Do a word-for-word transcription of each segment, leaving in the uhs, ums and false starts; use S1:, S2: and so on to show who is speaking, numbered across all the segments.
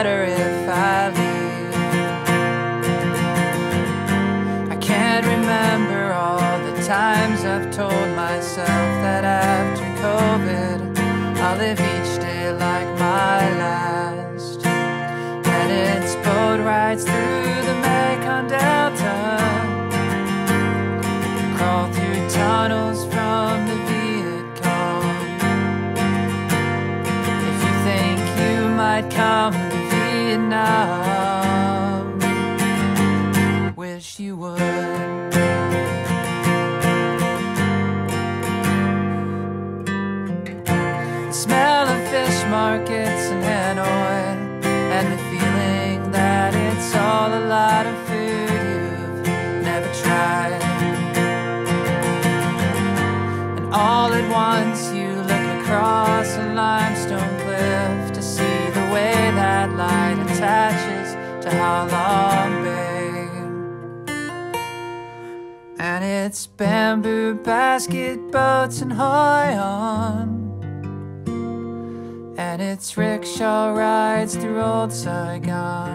S1: better if I leave. I can't remember all the times I've told myself that after COVID I'll live each day like my last. And it's boat rides through the Mekong Delta, crawl through tunnels from the Viet Cong. If you think you might come to Vietnam, wish you would. The smell of fish markets in Hanoi, and the feeling that it's all a lot of food you've never tried. And all at once you look across a limestone cliff to see the way that light attaches to Ha Long Bay. And it's bamboo basket boats and Hoi On, and it's rickshaw rides through old Saigon.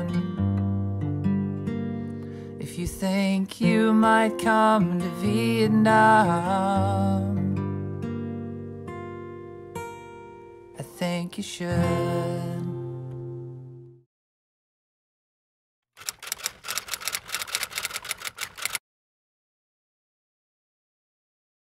S1: If you think you might come to Vietnam, I think you should.